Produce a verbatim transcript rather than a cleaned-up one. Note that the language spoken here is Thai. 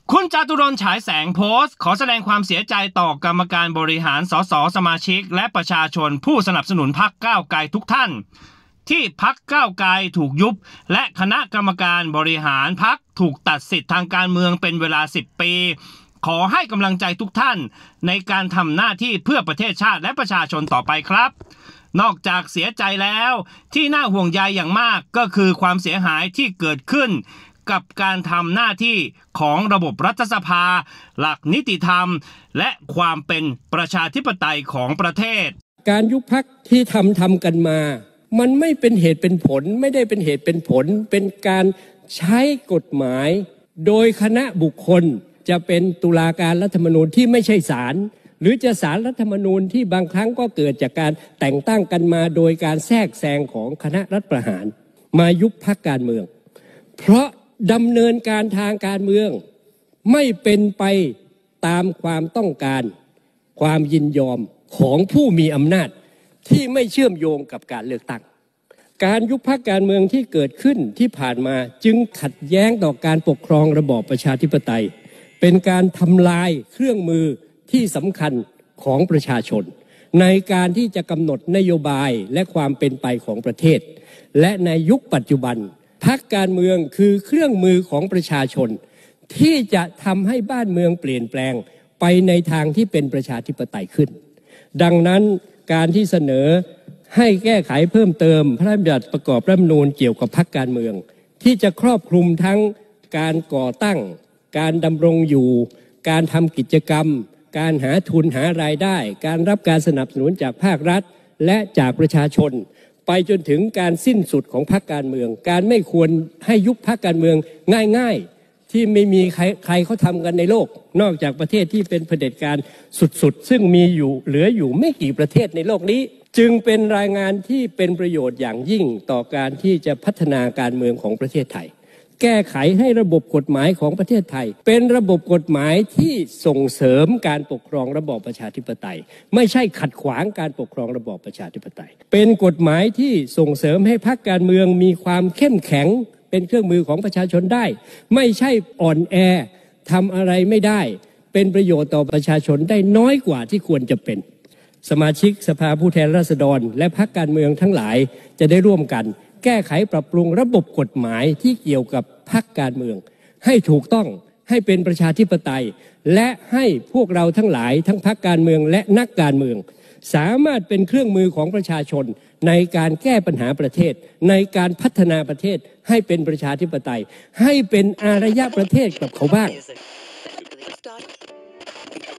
คุณจตุรนต์ฉายแสงโพสต์ขอแสดงความเสียใจต่อกรรมการบริหารสสสมาชิกและประชาชนผู้สนับสนุนพรรคก้าวไกลทุกท่านที่พรรคก้าวไกลถูกยุบและคณะกรรมการบริหารพรรคถูกตัดสิทธิ์ทางการเมืองเป็นเวลาสิบปีขอให้กำลังใจทุกท่านในการทำหน้าที่เพื่อประเทศชาติและประชาชนต่อไปครับนอกจากเสียใจแล้วที่น่าห่วงใยอย่างมากก็คือความเสียหายที่เกิดขึ้นกับการทำหน้าที่ของระบบรัฐสภาหลักนิติธรรมและความเป็นประชาธิปไตยของประเทศการยุบพรรคที่ทำทำกันมามันไม่เป็นเหตุเป็นผลไม่ได้เป็นเหตุเป็นผลเป็นการใช้กฎหมายโดยคณะบุคคลจะเป็นตุลาการรัฐธรรมนูญที่ไม่ใช่ศาลหรือจะศาลรัฐธรรมนูญที่บางครั้งก็เกิดจากการแต่งตั้งกันมาโดยการแทรกแซงของคณะรัฐประหารมายุบพรรคการเมืองเพราะดำเนินการทางการเมืองไม่เป็นไปตามความต้องการความยินยอมของผู้มีอำนาจที่ไม่เชื่อมโยงกับการเลือกตั้งการยุบพรรคการเมืองที่เกิดขึ้นที่ผ่านมาจึงขัดแย้งต่อการปกครองระบอบประชาธิปไตยเป็นการทำลายเครื่องมือที่สำคัญของประชาชนในการที่จะกำหนดนโยบายและความเป็นไปของประเทศและในยุคปัจจุบันพรรคการเมืองคือเครื่องมือของประชาชนที่จะทำให้บ้านเมืองเปลี่ยนแปลงไปในทางที่เป็นประชาธิปไตยขึ้นดังนั้นการที่เสนอให้แก้ไขเพิ่มเติมพระราชบัญญัติประกอบรัฐธรรมนูญเกี่ยวกับพรรคการเมืองที่จะครอบคลุมทั้งการก่อตั้งการดำรงอยู่การทำกิจกรรมการหาทุนหารายได้การรับการสนับสนุนจากภาครัฐและจากประชาชนไปจนถึงการสิ้นสุดของพรรคการเมืองการไม่ควรให้ยุบพรรคการเมืองง่ายๆที่ไม่มีใครใครเขาทำกันในโลกนอกจากประเทศที่เป็นเผด็จการสุดๆซึ่งมีอยู่เหลืออยู่ไม่กี่ประเทศในโลกนี้จึงเป็นรายงานที่เป็นประโยชน์อย่างยิ่งต่อการที่จะพัฒนาการเมืองของประเทศไทยแก้ไขให้ระบบกฎหมายของประเทศไทยเป็นระบบกฎหมายที่ส่งเสริมการปกครองระบอบประชาธิปไตยไม่ใช่ขัดขวางการปกครองระบอบประชาธิปไตยเป็นกฎหมายที่ส่งเสริมให้พรรคการเมืองมีความเข้มแข็งเป็นเครื่องมือของประชาชนได้ไม่ใช่อ่อนแอทำอะไรไม่ได้เป็นประโยชน์ต่อประชาชนได้น้อยกว่าที่ควรจะเป็นสมาชิกสภาผู้แทนราษฎรและพรรคการเมืองทั้งหลายจะได้ร่วมกันแก้ไขปรับปรุงระบบกฎหมายที่เกี่ยวกับพรรคการเมืองให้ถูกต้องให้เป็นประชาธิปไตยและให้พวกเราทั้งหลายทั้งพรรคการเมืองและนักการเมืองสามารถเป็นเครื่องมือของประชาชนในการแก้ปัญหาประเทศในการพัฒนาประเทศให้เป็นประชาธิปไตยให้เป็นอารยประเทศกับเขาบ้าง